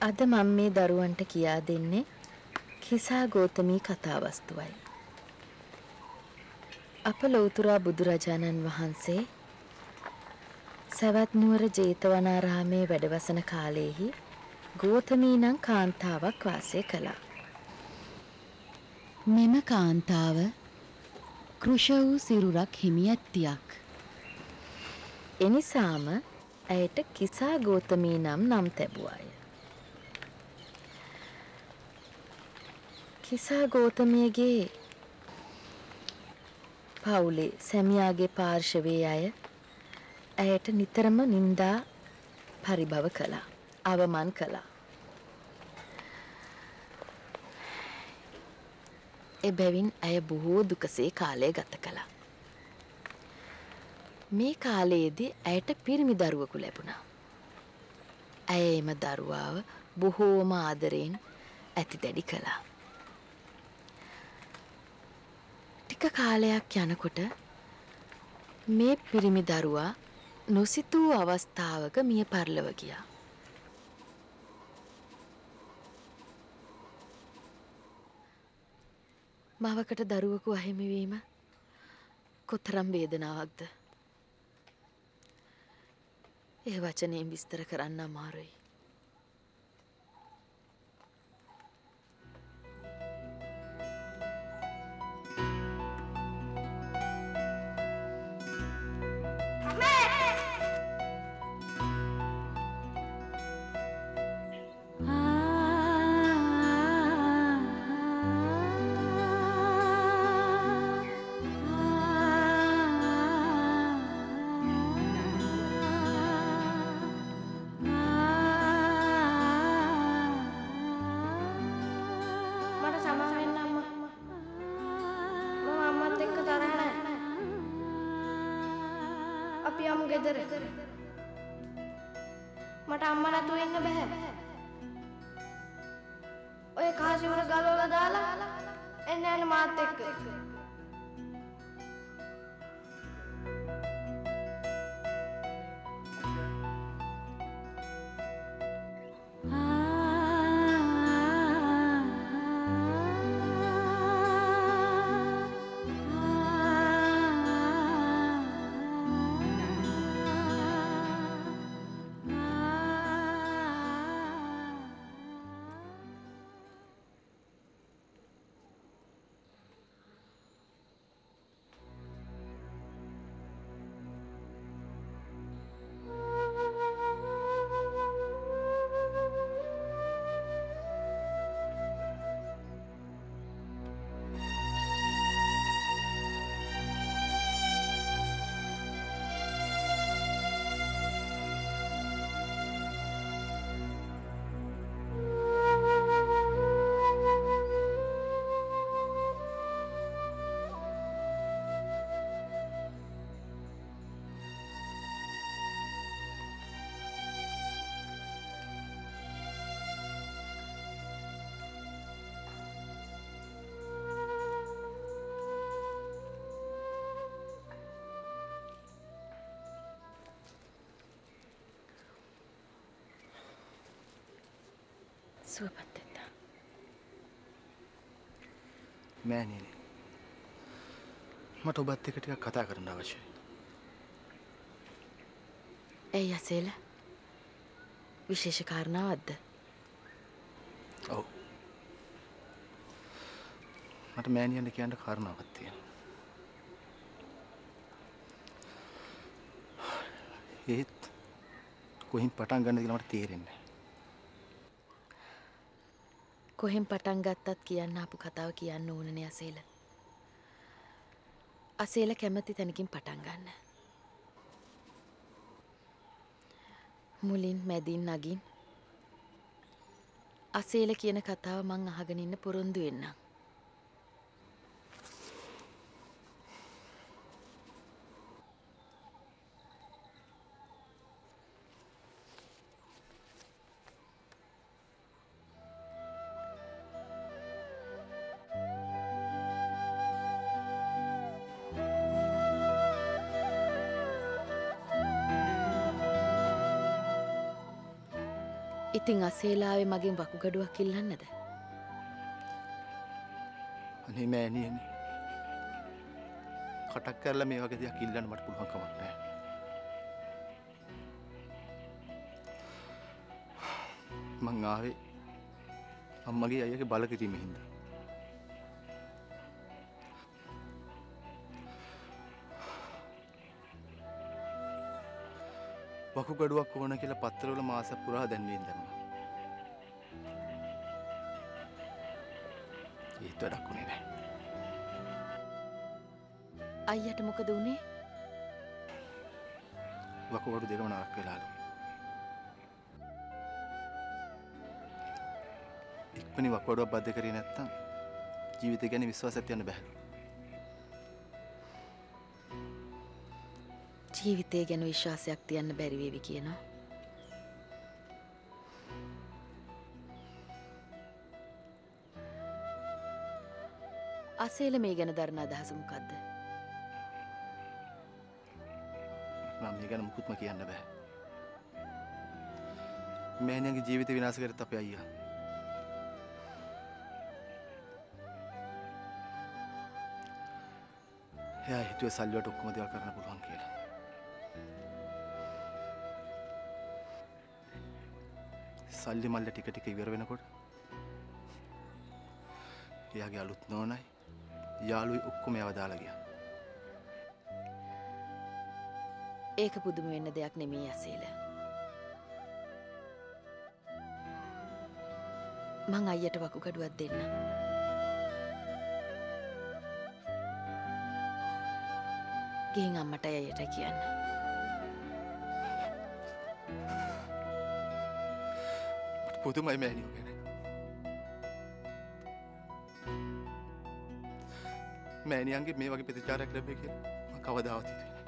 අද මම මේ දරුවන්ට කියා දෙන්නේ කිසා ගෝතමී කතා වස්තුවයි. අප ලෞතර බුදුරජාණන් වහන්සේ සවැත් නුවර ජේතවනාරාමේ වැඩවසන කාලයේහි ගෝතමී නම් කාන්තාවක් වාසය කළා. මෙම කාන්තාව කෘෂ වූ සිරුරක් හිමි ඇත්තියක්. එනිසාම ඇයට කිසා ගෝතමී නම් තැබුවාය. කිසා ගෝතමියගේ පවුලේ සැමියාගේ පාර්ශවයේ අය ඇයට නිතරම නින්දා පරිභව කළා, අවමන් කළා. එබැවින් ඇය බොහෝ දුකසේ කාලය ගත කළා. මේ කාලයේදී ඇයට පිරිමි දරුවෙකු ලැබුණා. ඇය එම දරුවාව බොහෝම ආදරයෙන් ඇතිදැඩි කළා. ටික කාලයක් යනකොට මේ පිරිමි දරුවා නොසිතූ අවස්ථාවක මිය පරලොව ගියා. මවකට දරුවෙකු අහිමි වීම කොතරම් වේදනාවක්ද? ඒ වචනයෙන් විස්තර කරන්න අමාරුයි. මට අම්මා නැතුව ඉන්න බෑ. ඔය කාසිවර ගලවලා දාලා එන්න යන්න මාත් එක්ක. සුවපත් වෙන්න. මෑණියනි, මට ඔබත් එක්ක ටිකක් කතා කරන්න අවශ්‍යයි. ඇයි අසේල? විශේෂ කාරණාවක්ද? ඔව්. මට මෑණියන්ට කියන්න කාරණාවක් තියෙනවා. ඒත් කොහින් පටන් ගන්නද කියලා මට තේරෙන්නේ නැහැ. කොහෙන් පටන් ගත්තත් කියන්න ආපු කතාව කියන්න ඕනනේ අසේල. අසේල කැමති තැනකින් පටන් ගන්න. මුලින් මැදින් නගින් අසේල කියන කතාව මං අහගෙන ඉන්න පොරොන්දු වෙන්නම්. ඉතින් අසේලාවේ මගෙන් වකුගඩුවක් ඉල්ලන්නද? අනේ මෑණියනේ. කටක් කරලා මේ වගේ දෙයක් ඉල්ලන්න මට පුළුවන් කමක් නැහැ. මං ආවේ අම්මගේ අයියගේ බල කිරීමෙන් හින්දා. වකුගඩුවක් ඕන කියලා පත්තරවල මාස පුරා දැන්වීම දැම්මා. ඒත් වැඩක් උනේ නැහැ. අයියට මොකද වුනේ? වකුගඩු දෙකම නරක වෙලාලු. ඉක්මනින් වකුගඩුවක් බද්ධ කරේ නැත්තම් ජීවිතය ගැන විශ්වාසයක් තියන්න බෑ. ජීවිතය ගැන විශ්වාසයක් තියන්න බැරි වේවි කියනවා. අසේල මේ ගැන දරන අදහස මොකද්ද? මම මේ ගැන මුකුත්ම කියන්න බෑ. මෑණියන්ගේ ජීවිත විනාශ කරත් අපේ අයියා. එයා හිතුවේ සල්ලි වලට ඔක්කොම දේවල් කරන්න පුළුවන් කියලා. සල්ලි මල්ල ටික ටික ඉවර වෙනකොට එයාගේ අලුත් නෝනයි යාළුවයි ඔක්කොම යව දාලා ගියා. ඒක පුදුම වෙන්න දෙයක් නෙමෙයි අසේල. මං අයියට වකුගඩුවක් දෙන්න. ගිහින් අම්මට අයියට කියන්න. පුදුමයි මෑණියෝ ගැන. මෑණියන්ගේ මේ වගේ ප්‍රතිචාරයක් ලැබෙයි කියලා මම කවදාවත් හිතුවේ නෑ.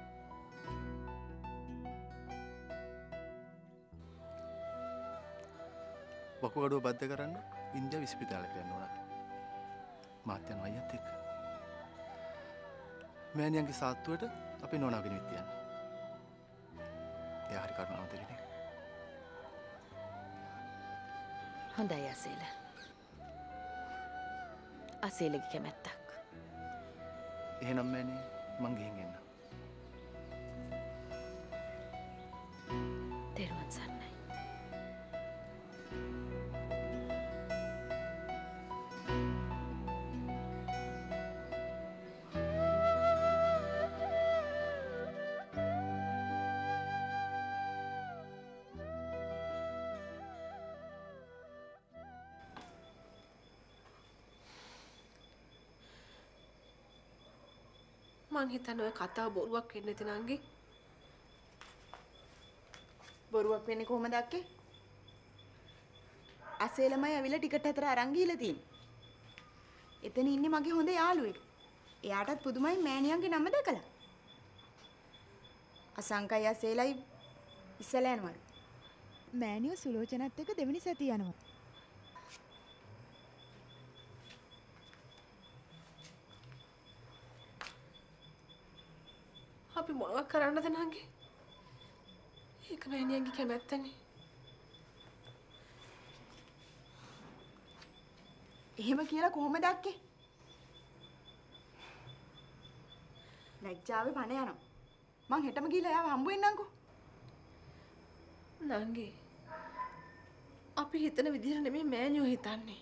වකුගඩුව බද්ධ කරන්න ඉන්දියා විශ්වවිද්‍යාලයට යන්න ඕන. මාත් යනවා අයියත් එක්ක. මෑණියන්ගේ සාත්තුවට අපේ නෝනාව ගෙනවිත් තියන්න. එයා හරි කරුණාවන්ත කෙනෙක්. හොඳයි අසේල. අසේලගේ කැමැත්තක්. එහෙනම් මෑණිය මං ගිහින් එන්න. තෙරුවන් සරණයි. මං හිතන්නේ ඔය කතාව බොරුවක් වෙන්න ඇති නංගි. බොරුවක් වෙන්නේ කොහමද අක්කේ? අසේලමයි අවිල ටිකට් හතර අරන් ගිහලා තියෙන්නේ. එතන ඉන්නේ මගේ හොඳ යාළුවෙක්. එයාටත් පුදුමයි මෑණියන්ගේ නම දැකලා. අසංකයි අසේලයි ඉස්සලා යනවා. මෑණියෝ සුලෝචනත් එක්ක දෙවෙනි සතිය යනවා. අපි මොනවක් කරන්නද නංගි? ඒක මෑණියන්ගේ කැමැත්තනේ. එහෙම කියලා කොහමද අක්කේ? ලැජ්ජාවේ පණ යනවා. මං හෙටම ගිහලා එයාව හම්බ වෙන්නම්කෝ. නංගි අපි හිතන විදිහට නෙමෙයි මෑණියෝ හිතන්නේ.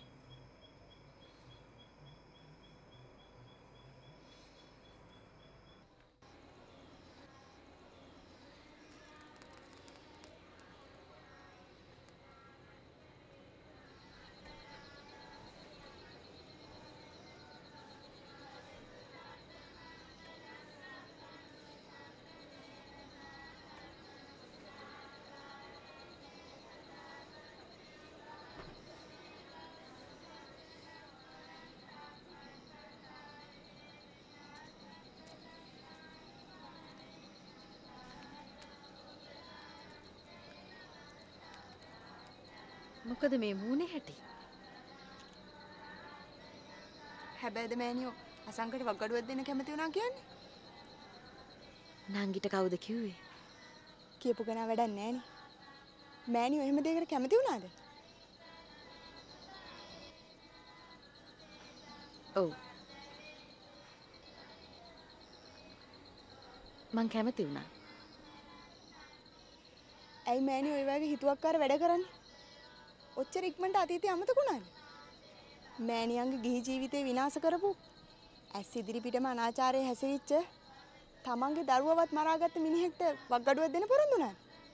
මොකද මේ මූණේ හැටි? හැබැයිද මෑණියෝ අසංකට වගඩුවක් දෙන්න කැමති වුණා කියන්නේ? නංගිට කවුද කිව්වේ? කියපු කෙනා වැඩක් නෑනේ. මෑනියෝ එහෙම දෙයකට කැමති වුණාද? ඔව්. මං කැමති වුණා. ඇයි මෑනියෝ ඒ වගේ හිතුවක්කාර වැඩ කරන්නේ? ඔච්චර ඉක්මනට අතීතය අමතක වුණාද? මෑනියන්ගේ ගිහි ජීවිතේ විනාශ කරපු ඇස් ඉදිරි පිටම අනාචාරයේ හැසිරිච්ච තමන්ගේ දරුවවත් මරාගත්ත මිනිහෙක්ට වක්ගඩුවක් දෙන්න පොරොන්දු වුණාද?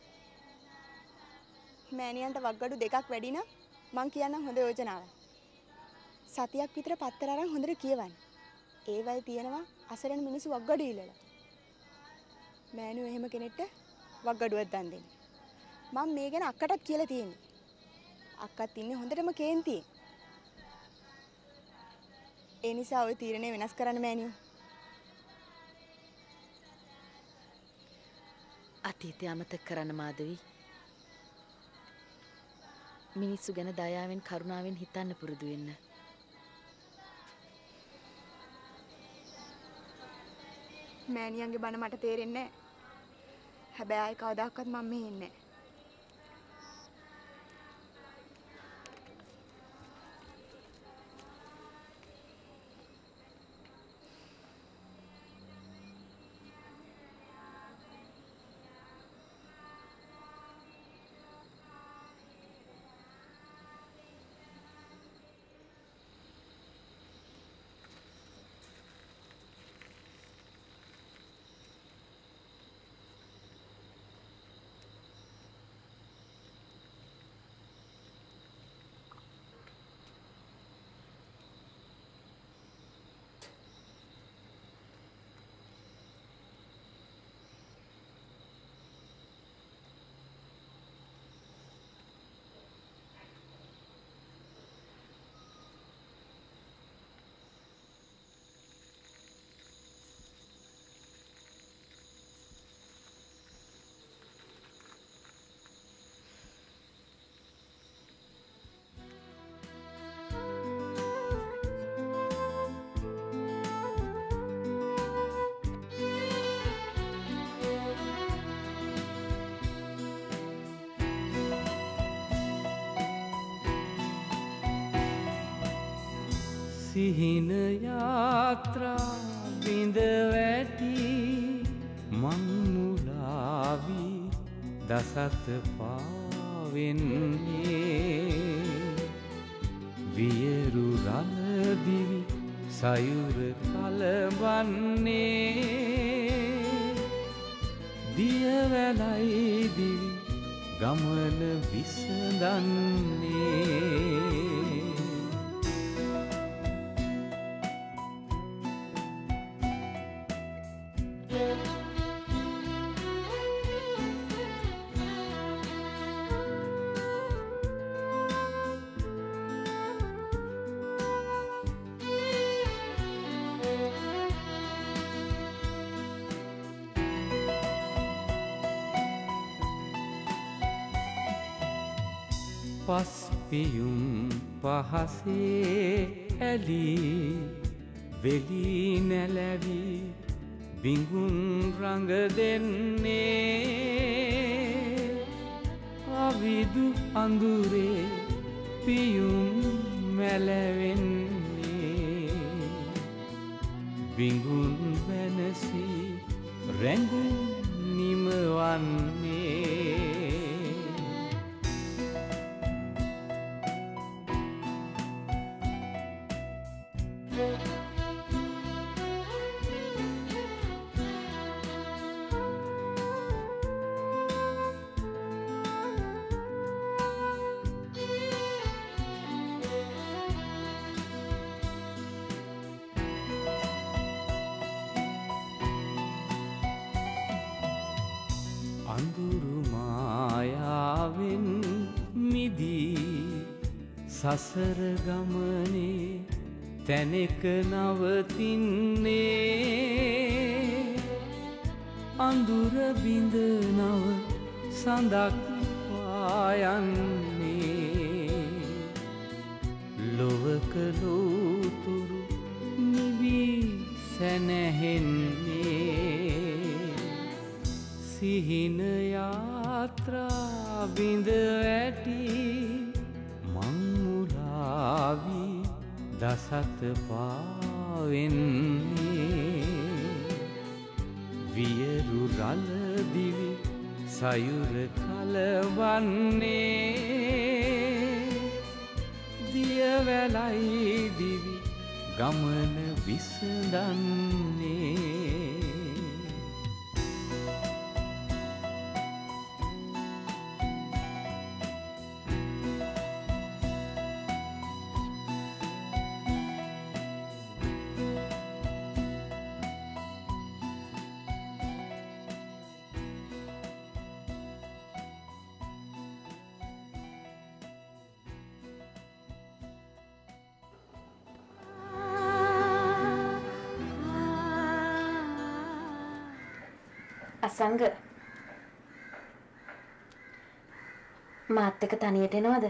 මෑනියන්ට වක්ගඩු දෙකක් වැඩි නම් මං කියන්නම් හොඳ යෝජනාවක්. සතියක් විතර පත්තර අරන් හොඳට කියවන්න. ඒවයි තියෙනවා අසරණ මිනිස්සු වක්ගඩු ඉල්ලලා. මෑනියෝ එහෙම කෙනෙක්ට වක්ගඩුවක් දන් දෙන්න. මම මේ ගැන අක්කටත් කියලා තියෙන්නේ. අක්කත් ඉන්නේ හොඳටම කේන්තියේ. ඒ නිසා ওই තීරණය වෙනස් කරන්න මෑනියෝ. අතීතය අමතක කරන්න මාදවි. මිනිස්සු ගැන දයාවෙන් කරුණාවෙන් හිතන්න පුරුදු වෙන්න. මෑනියන්ගේ බණ මට තේරෙන්නේ නැහැ. හැබැයි ආයි කවදාකවත් මම මෙහෙ ඉන්නේ නැහැ. සිහින යාත්‍රා බිඳ වැටි මං මුලාවී දසත පාවෙන්නේ වියරු රළදිවි සයුර කලවන්නේ දියවැලයි දිවි ගමන විසඳන්නේ පස්පියුම් පහසේ ඇලී වෙලි නැලැවි බිඟුන් රඟ දෙන්නේ අවිදු අඳුරේ පියුම් මැලවෙන්නේ බිඟුන් වෙනසී රැඟුම් නිමවන්නේ අඳුරු මායාවෙන් මිදී සසර ගමනේ තැනෙක නවතින්නේ අඳුර බිඳ නව සඳක් පායන්නේ ලොවක ලෝතුරු නිවී සැනහෙන්නේ සිහින යා පාත්‍රා බිඳ වැටි මං මුලාවි දසත පාවෙන්නේ වියරු රළ දිවි සයුර කලවන්නේ දියවැලයි දිවි ගමන විසඳන්නේ අසංග මාත් එක්ක තනියට එනවද?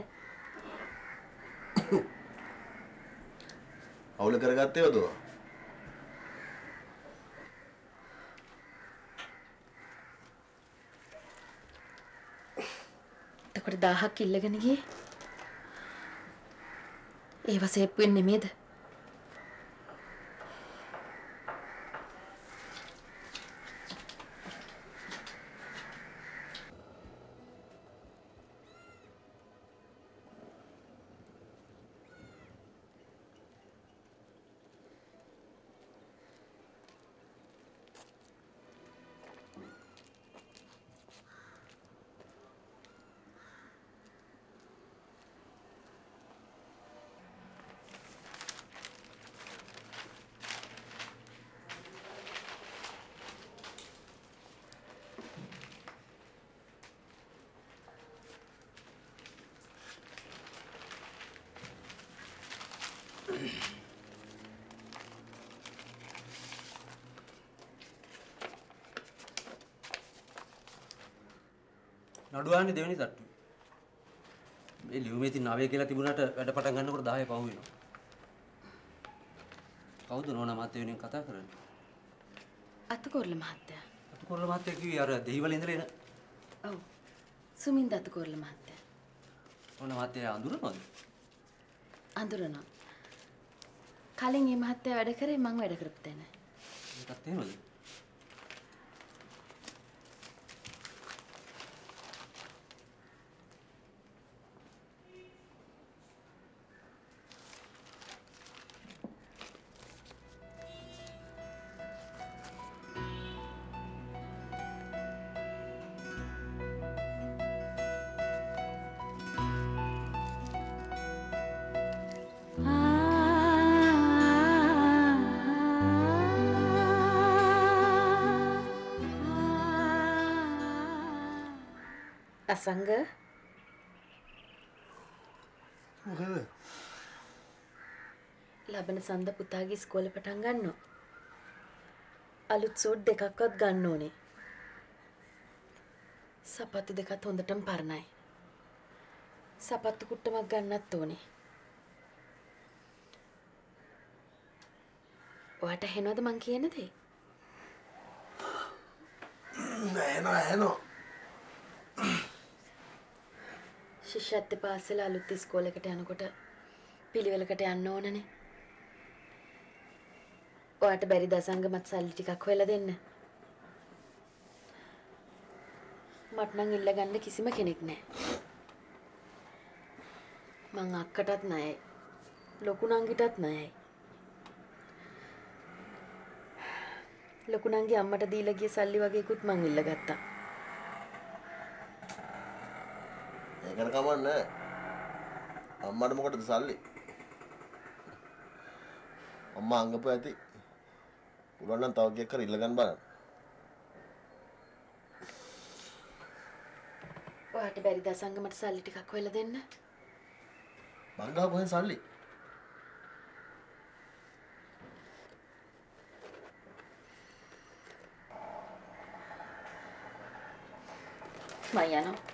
අවුල කරගත්තේවද? එතකොට 1000ක් ඉල්ලගෙන ගියේ. ඒව සේප් වෙන්නේ නෙමෙයිද? නඩුවාන්නේ දෙවෙනි තට්ටුව. මේ ලියුමේ තියෙන 9 කියලා තිබුණාට වැඩ පටන් ගන්නකොට 10 පහු වෙනවා. කවුද නෝනා මහත්තයා වෙනින් කතා කරන්නේ? අතකොරල මහත්තයා. අතකොරල මහත්තයා කිව්වේ අර දෙහිවල ඉඳලා එන. ඔව්. සුමින්ද අතකොරල මහත්තයා. නෝනා මහත්තයා අඳුරනවද? අඳුරනවා. කලින් මේ මහත්තයා වැඩ කරේ මං වැඩ කරපු තැන. ඒකත් එහෙමද? අසංග මොකද? ලබන සඳ පුතාගේ ඉස්කෝලේ පටන් ගන්නවා. අලුත් සූට් දෙකක්වත් ගන්න ඕනේ. සපත්තු දෙකත් හොඳටම පරණයි. සපත්තු කුට්ටමක් ගන්නත් ඕනේ. ඔයාට හෙනවද මං කියන දේ? නෑ. ශිෂ්‍යත්ව පාසල අලුත් ඉස්කෝලේකට යනකොට පිළිවෙලකට යන්න ඕනනේ. ඔයාට බැරි දසංගමත් සල්ලි ටිකක් හොයලා දෙන්න. මට නම් ඉල්ලගන්න කිසිම කෙනෙක් නැහැ. මං අක්කටත් ණයයි. ලොකු නංගිටත් ණයයි. ලොකු නංගි අම්මට දීලා ගිය සල්ලි වගේකුත් මං ඉල්ලගත්තා. ඒකට කමන්නේ. අම්මට මොකටද සල්ලි? අම්මා අංගපු ඇති. පුළුවන් නම් තව කීයක් කර ඉල්ලගන්න බලන්න. ඔයාට බැරි දසංගමට සල්ලි ටිකක් හොයලා දෙන්න. මං ගාව කොහෙන් සල්ලි? මම යනවා.